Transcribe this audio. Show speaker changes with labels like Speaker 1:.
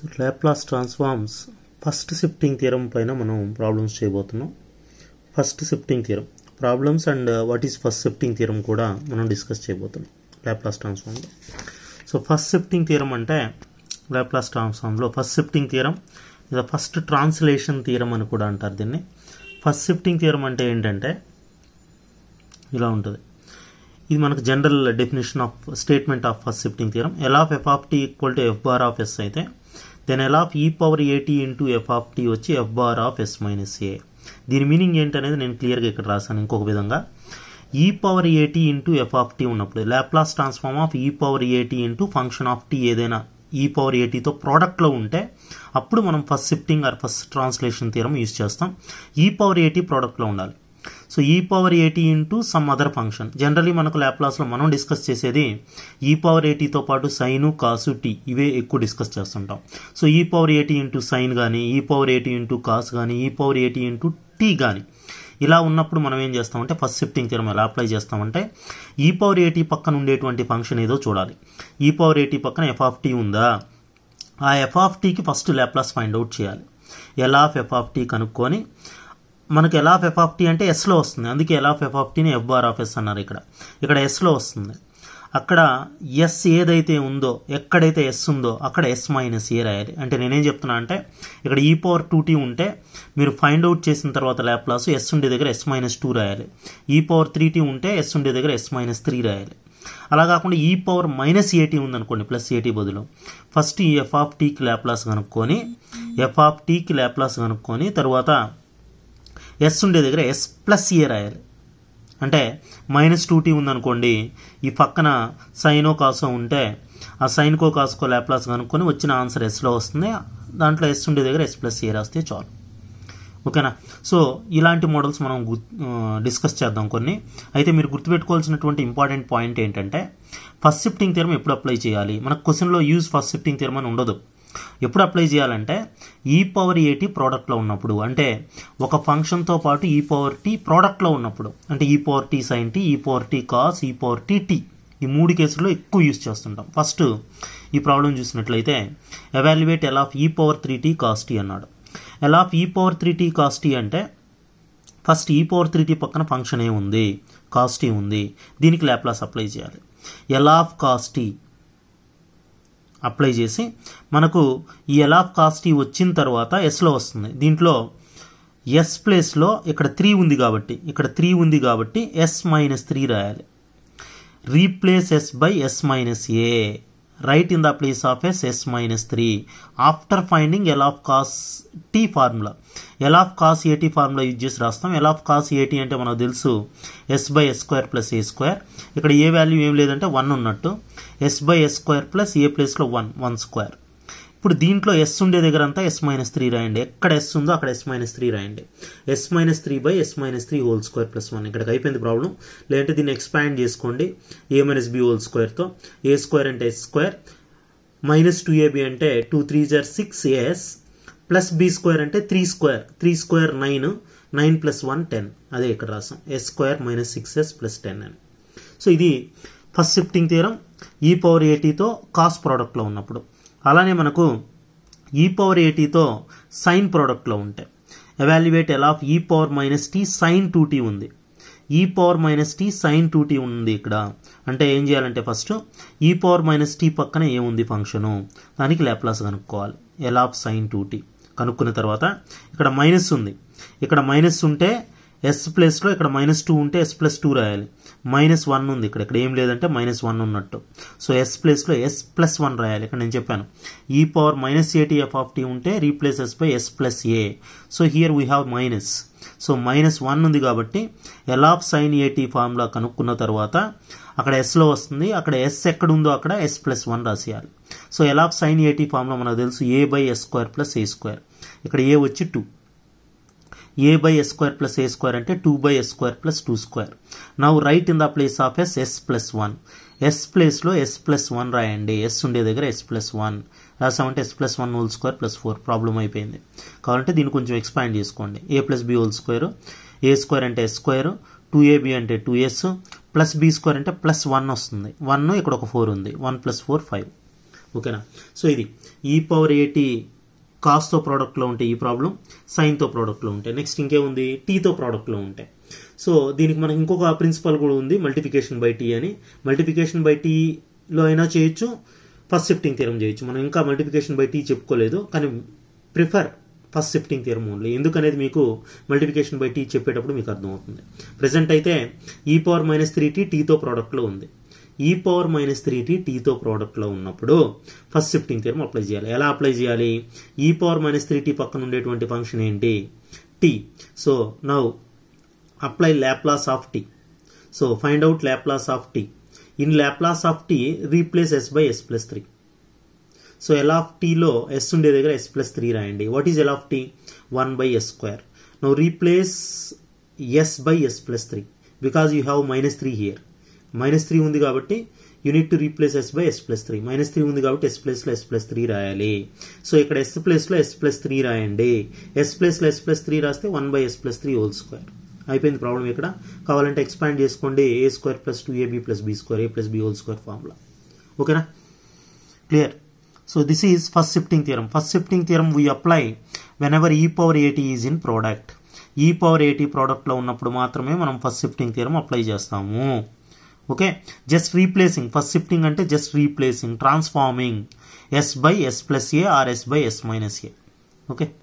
Speaker 1: So Laplace transforms first shifting theorem పైన మనం problems చేయబోతున్నాం. First shifting theorem problems and what is first shifting theorem కూడా మనం discuss చేయబోతున్నాం లాప్లాస్ ట్రాన్స్ఫార్మ్లో. సో ఫస్ట్ షిఫ్టింగ్ థియరం అంటే లాప్లాస్ ట్రాన్స్ఫార్మ్లో ఫస్ట్ షిఫ్టింగ్ థియరం ఇది ఫస్ట్ ట్రాన్స్లేషన్ థియరం అని కూడా అంటారు దీన్ని. ఫస్ట్ షిఫ్టింగ్ థియరం అంటే ఏంటంటే ఇలా ఉంటుంది. ఇది మనకు general definition of statement of first shifting theorem. L of F of T equal to F bar of S అయితే then L of E power a t into F of T వచ్చి F bar of S minus A. దీని meaning ఏంటనేది నేను క్లియర్గా ఇక్కడ రాశాను ఇంకొక విధంగా. E power a t into F of T ఉన్నప్పుడు Laplace transform of E power a t into function of T ఏదైనా ఈ పవర్ ఏటీతో ప్రోడక్ట్లో ఉంటే అప్పుడు మనం first shifting or first translation theorem use చేస్తాం. ఈ పవర్ ఏటీ ప్రోడక్ట్లో ఉండాలి. So E power a t into some other function. Generally మనకు లాప్లాస్లో మనం డిస్కస్ చేసేది ఈ పవర్ ఏటీతో పాటు సైను కాసు టీ ఇవే ఎక్కువ డిస్కస్ చేస్తుంటాం. So E power a t into sine కానీ ఈ పవర్ ఏటీ ఇంటూ కాస్ కానీ ఈ పవర్ ఏటీ ఇంటూ టీ కానీ ఇలా ఉన్నప్పుడు మనం ఏం చేస్తామంటే ఫస్ట్ షిఫ్టింగ్ థియరం ఎలా అప్లై చేస్తామంటే ఈ పవర్ ఏటీ పక్కన ఉండేటువంటి ఫంక్షన్ ఏదో చూడాలి. ఈ పవర్ ఏటీ పక్కన ఎఫ్ ఆఫ్ టీ ఉందా, ఆ ఎఫ్ ఆఫ్ టీకి ఫస్ట్ లాప్లాస్ ఫైండ్ అవుట్ చేయాలి. L of F of T కనుక్కొని మనకు L of F of T అంటే ఎస్లో వస్తుంది, అందుకే ఎల్ ఆఫ్ ఎఫ్ ఆఫ్ టీని ఎఫ్ బార్ ఆఫ్ ఎస్ అన్నారు. ఇక్కడ ఎస్లో వస్తుంది. అక్కడ ఎస్ ఏదైతే ఉందో ఎక్కడైతే ఎస్ ఉందో అక్కడ ఎస్ మైనస్ ఏ రాయాలి. అంటే నేనేం చెప్తున్నా అంటే ఇక్కడ ఈ పవర్ 2t ఉంటే మీరు ఫైండ్ అవుట్ చేసిన తర్వాత లాప్లాస్ ఎస్ ఉండే దగ్గర ఎస్ మైనస్ 2 రాయాలి. ఈ పవర్ 3t ఉంటే ఎస్ ఉండే దగ్గర ఎస్ మైనస్ 3 రాయాలి. అలా కాకుండా ఈ పవర్ మైనస్ ఏటీ ఉందనుకోండి ప్లస్ ఏటీ బదులు ఫస్ట్ ఈ ఎఫ్ ఆఫ్ టీకి లాప్లాస్ కనుక్కొని తర్వాత ఎస్ ఉండే దగ్గర ఎస్ ప్లస్ ఏ రాయాలి. అంటే మైనస్ 2t ఉందనుకోండి, ఈ పక్కన సైనో కాసో ఉంటే ఆ సైన్కో కాసుకో లాప్లాస్ కనుక్కొని వచ్చిన ఆన్సర్ ఎస్లో వస్తుంది. దాంట్లో ఎస్ ఉండే దగ్గర ఎస్ ప్లస్ ఏ రాస్తే చాలు. ఓకేనా? సో ఇలాంటి మోడల్స్ మనం డిస్కస్ చేద్దాం కొన్ని. అయితే మీరు గుర్తుపెట్టుకోవాల్సినటువంటి ఇంపార్టెంట్ పాయింట్ ఏంటంటే ఫస్ట్ షిఫ్టింగ్ థియరం ఎప్పుడు అప్లై చేయాలి. మనకు క్వశ్చన్లో యూజ్ ఫస్ట్ షిఫ్టింగ్ థియరం అని ఉండదు. ఎప్పుడు అప్లై చేయాలంటే ఈ పవర్ ఏటీ ప్రోడక్ట్లో ఉన్నప్పుడు, అంటే ఒక ఫంక్షన్తో పాటు ఈ పవర్ టీ ప్రోడక్ట్లో ఉన్నప్పుడు, అంటే E power T sine T, E power T cos, E power T T, ఈ 3 కేసుల్లో ఎక్కువ యూజ్ చేస్తుంటాం. ఫస్ట్ ఈ ప్రాబ్లం చూసినట్లయితే evaluate L of E power 3t cos T అన్నాడు. L of E power 3t cos T అంటే first E power 3t పక్కన function ఏముంది, కాస్ టీ ఉంది. దీనికి లాప్లాస్ అప్లై చేయాలి. L of cos T apply చేసి మనకు ఈ ఎల్ ఆఫ్ కాస్ టీ వచ్చిన తర్వాత ఎస్లో వస్తుంది. దీంట్లో ఎస్ ప్లేస్లో ఇక్కడ 3 ఉంది కాబట్టి ఎస్ మైనస్ 3 రాయాలి. Replace S by S minus A, right in the place of S minus 3 after finding L of cos T formula. L of cos a t formula use చేసి రాస్తాం. ఎల్ ఆఫ్ కాస్ ఏటీ అంటే మనకు తెలుసు S by S square plus A square. ఇక్కడ A value ఏం లేదంటే 1 ఉన్నట్టు. S by S square plus A ప్లేస్లో 1 స్క్వేర్. ఇప్పుడు దీంట్లో ఎస్ ఉండే దగ్గర అంతా ఎస్ మైనస్ 3 రాయండి. ఎక్కడ ఎస్ ఉందో అక్కడ ఎస్ మైనస్ 3 రాయండి. S minus 3 by S minus 3 whole square plus 1. ఇక్కడికి అయిపోయింది ప్రాబ్లం. లేదంటే దీన్ని ఎక్స్పాండ్ చేసుకోండి ఏ మైనస్ బి హోల్ స్క్వేర్తో. ఏ స్క్వేర్ అంటే ఎస్ స్క్వేర్, మైనస్ 2ab అంటే 2 3 6as ప్లస్ బి స్క్వేర్ అంటే 3 స్క్వేర్ 9 ప్లస్ 1 10. అదే ఇక్కడ రాసాం yes square minus 6s plus 10 అని. సో ఇది first shifting theorem E power ఏటీతో కాస్ ప్రోడక్ట్లో ఉన్నప్పుడు. అలానే మనకు ఈ పవర్ ఏటీతో సైన్ ప్రోడక్ట్లో ఉంటే evaluate L of E power minus T sine 2t ఉంది. ఈ power minus T sine 2t ఉంది ఇక్కడ. అంటే ఏం చేయాలంటే first E power minus tea పక్కన ఏముంది ఫంక్షను, దానికి లాప్లాస్ కనుక్కోవాలి. ఎల్ ఆఫ్ సైన్ 2t కనుక్కున్న తర్వాత ఇక్కడ మైనస్ ఉంది. ఇక్కడ మైనస్ ఉంటే ఎస్ ప్లేస్లో ఇక్కడ మైనస్ 2 ఉంటే ఎస్ ప్లస్ 2 రాయాలి. మైనస్ 1 ఉంది ఇక్కడ ఏం లేదంటే మైనస్ 1 ఉన్నట్టు. సో ఎస్ ప్లేస్లో ఎస్ ప్లస్ 1 రాయాలి. ఇక్కడ నేను చెప్పాను E power minus a t F of T ఉంటే replace S by S plus A. So here we have minus. So minus 1 ఉంది కాబట్టి L of sine a t formula కనుక్కున్న తర్వాత అక్కడ ఎస్లో వస్తుంది. అక్కడ ఎస్ ఎక్కడ ఉందో అక్కడ ఎస్ ప్లస్ 1 రాసేయాలి. So L of sine a t formula మనకు తెలుసు A by S square plus A square. ఇక్కడ ఏ వచ్చి 2. A by S square plus A square అంటే 2 by S square plus 2 square. Now right in the place of S plus 1. S ప్లేస్లో S plus 1 రాయండి. S ఉండే దగ్గర S plus 1 రాసామంటే S plus 1 whole square plus 4 problem అయిపోయింది. కావాలంటే దీన్ని కొంచెం ఎక్స్పాండ్ చేసుకోండి. A plus B whole square, A square అంటే ఎస్ స్క్వేర్, 2ab అంటే 2s ప్లస్ బి స్క్వేర్ అంటే ప్లస్ 1 వస్తుంది. 1 ఇక్కడ ఒక 4 ఉంది. 1 ప్లస్ 4 5. ఓకేనా. సో ఇది ఈ పవర్ ఏటీ కాస్తో ప్రోడక్ట్లో ఉంటే ఈ ప్రాబ్లం, సైన్తో ప్రోడక్ట్లో ఉంటాయి. నెక్స్ట్ ఇంకేముంది, టీతో ప్రోడక్ట్లో ఉంటాయి. సో దీనికి మనకి ఇంకొక ప్రిన్సిపల్ కూడా ఉంది, మల్టిప్లికేషన్ బై టీ అని. మల్టిప్లికేషన్ బై టీలో అయినా చేయొచ్చు, ఫస్ట్ షిఫ్టింగ్ థియరం చేయొచ్చు. మనం ఇంకా మల్టిప్లికేషన్ బై టీ చెప్పుకోలేదు, కానీ prefer first shifting theorem only. ఎందుకనేది మీకు మల్టిప్లికేషన్ బై టీ చెప్పేటప్పుడు మీకు అర్థమవుతుంది. ప్రెసెంట్ అయితే ఈ పవర్ -3t టీతో ప్రోడక్ట్లో ఉంది. ఈ పవర్ -3t టీతో ప్రోడక్ట్లో ఉన్నప్పుడు ఫస్ట్ షిఫ్టింగ్ థియరం అప్లై చేయాలి. ఎలా అప్లై చేయాలి, ఈ పవర్ -3t పక్కన ఉండేటువంటి ఫంక్షన్ ఏంటి, T. So now apply Laplace of T. So find out Laplace of T. In Laplace of T replace s by s+3. So L of t లో s ఉండే దగ్గర s+3 రాయండి. What is L of t? 1/s². Now replace s by s+3 because you have -3 here. -3 ఉంది కాబట్టి you need to replace s by s+3. -3 ఉంది కాబట్టి s ప్లేస్లో s+3 రాయాలి. సో ఇక్కడ s ప్లేస్లో s+3 రాయండి. s ప్లేస్లో s+3 రాస్తే 1/s+3² అయిపోయింది ప్రాబ్లం. ఇక్కడ కావాలంటే ఎక్స్పాండ్ చేసుకోండి, a² + 2ab + b² a+b² formula. ఓకేనా, clear. So this is first shifting theorem. First shifting theorem we apply whenever E power a t is in product. E power a t ప్రోడక్ట్లో ఉన్నప్పుడు మాత్రమే మనం first shifting theorem apply చేస్తాము. Okay, just replacing. First shifting అంటే just replacing, transforming s by s+a or s by s - a. Okay.